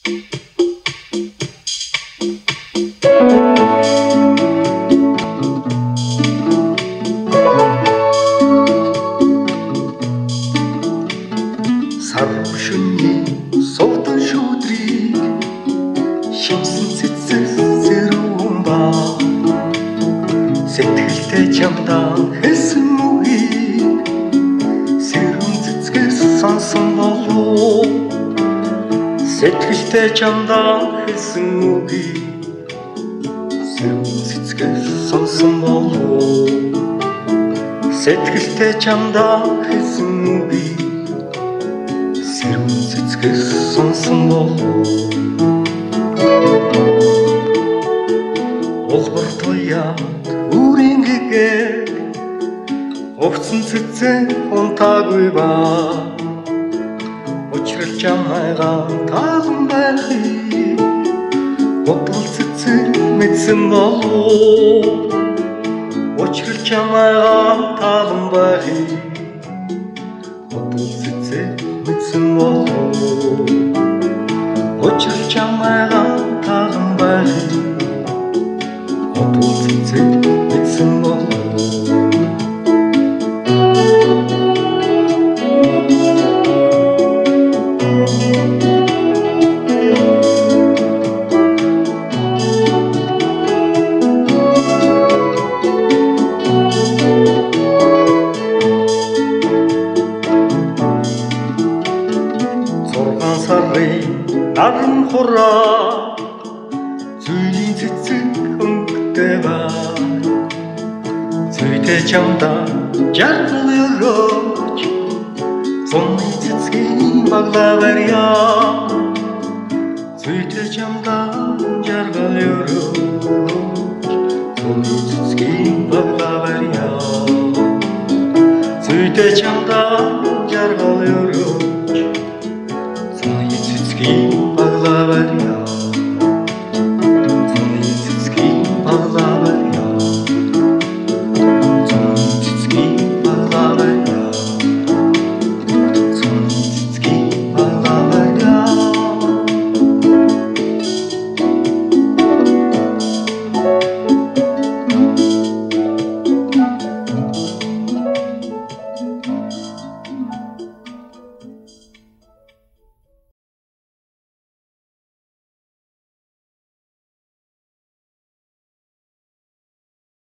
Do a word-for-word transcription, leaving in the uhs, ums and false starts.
Сарвшүний согтон шүдрийг шимсэн цэцэс зэрүүмба сэтгэлтэй чамдаа хэлсэн үгийг сэрүүн цэцгээс сонсон болов сэтгэлтэй чамдаа хэлсэн үгийг сэрүүн цэцгээс сонсон болов сэтгэлтэй чамдаа хэлсэн үгийг сэрүүн цэцгээс сонсон болов Олбор туяад үрийн гэгээ Овцсон цэцэн унтаагүй ба Учрал чамайгаа таалан байхыг Бодвол цэцэн мэдсэн болов Учрал чамайгаа таалан байхыг Бодвол цэцэн мэдсэн болов Учрал чамайгаа таалан байхыг Бодвол цэцэн мэдсэн болов Зургаан сарын наран хураа Зүйлийн цэцэг өнгөтэй ба Зүйтэй чамдаа жаргал өрөөж Зуны цэцгийн баглаа барья